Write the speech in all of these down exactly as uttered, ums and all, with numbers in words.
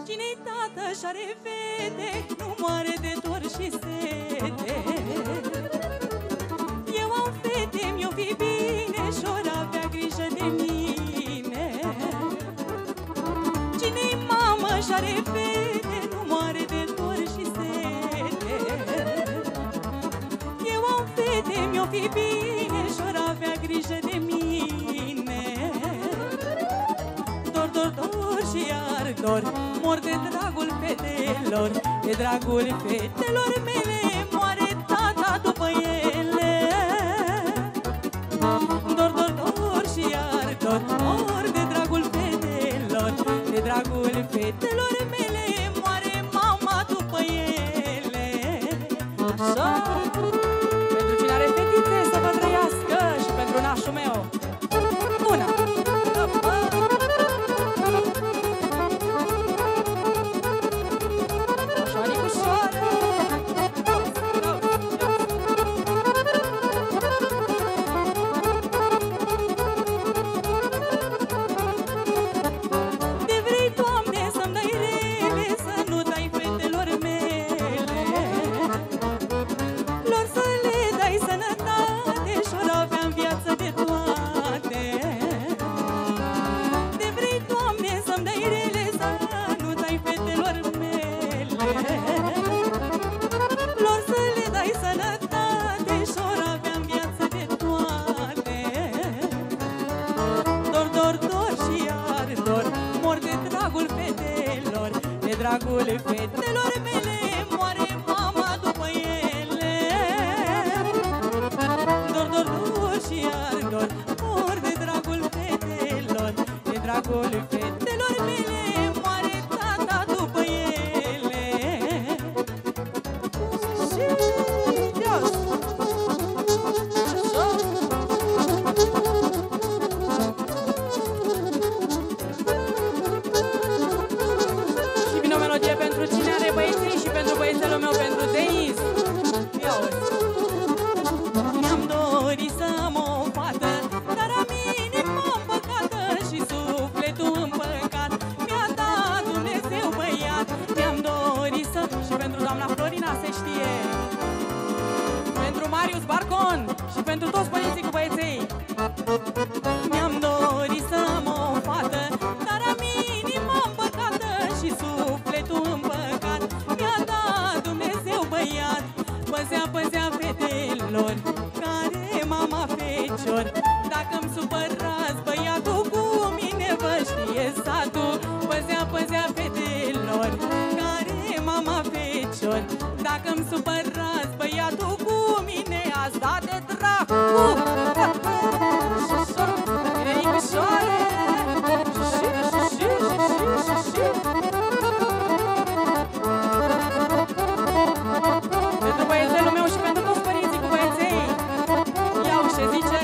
Cine-i tată și-are fete, nu moare de dor și sete. Eu am fete, mi-o fi bine și-or avea grijă de mine. Cine-i mamă și-are fete, nu moare de dor și sete. Eu am fete, mi-o fi bine și-or avea grijă de mine. Dor, dor, dor și iar dor, mor de dragul fetelor, de dragul fetelor mele, moare tata după ele. Dor, dor, dor și iar dor, mor de dragul fetelor, de dragul fetelor mele, moare mama după ele. Așa. Pentru cine are fetițe să vă trăiască și pentru nașul meu. Una! Dragul fetelor mele, moare mama după ele. Dor, dor, dor și iar dor, mor de dragul fetelor, de dragul fetelor mele, moare tata după ele. Mi-am dorit să am o fată, dar am inima împăcată și sufletul împăcat. Mi-a dat Dumnezeu băiat. Mi-am dorit să... Și pentru doamna Florina se știe, pentru Marius Barcon și pentru toți părinții cu băieței. Mi-am dorit să am o fată, dar am inima împăcată și sufletul împăcat. Mi-a dat Dumnezeu băiat. Păzea, păzea fetelor, care mama fecior. Dacă-mi supărați băiatul, cu mine vă știe satul. Păzea, păzea fetelor, care mama fecior. Dacă-mi supărați băiatul, cu mine ați dat de dracu. Nenicușoare! Pentru băiețelul meu și pentru toți părinții cu băieței. Iau ce zice.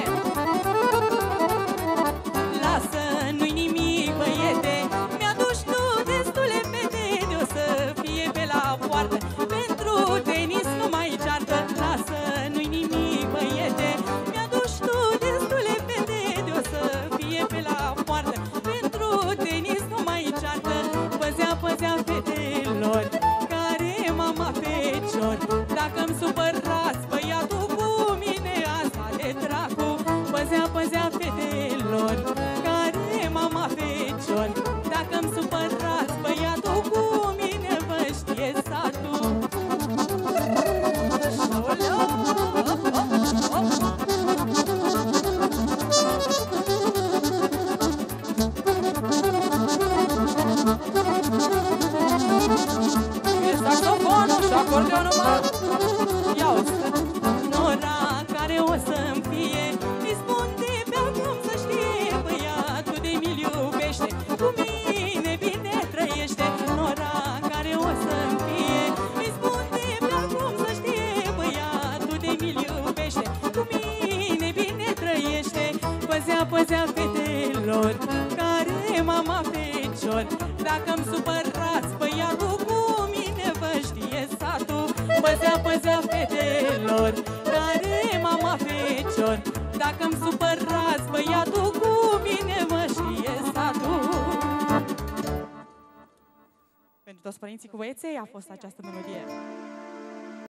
Lasă, nu-i nimic băiete, mi-aduci tu destule fete, de o să fie pe la poartă, pentru tenis nu mai ceartă. Lasă, nu-i nimic băiete, mi-aduci tu destule fete, de o să fie pe la poartă, pentru tenis nu mai ceartă. Păzea, păzea fetelor, care mama fecior. Dacă-mi supărați băiatul, cu mine asta de dracu. Păzea, păzea fetelor, care mama fecior. Dacă-mi supărați băiatul, cu mine vă știe satul. E saxofonul și acordeonul, mă! Ia-uzi! Nora care o să-mi fie, îi spun de pe acum să știe, băiatul de mi-l iubește, cu mine bine trăiește. Nora care o să-mi fie, îi spun de pe acum să știe, băiatul de mi-l iubește, cu mine bine trăiește. Păzea, păzea fetelor, care mama fecior. Dacă-mi supărați băiatul, cu mine vă știe satul. Păzea, păzea fetelor, care mama fecior. Dacă-mi supărați băiatul, cu mine vă știe satul. Pentru toți părinții cu băieței a fost această melodie.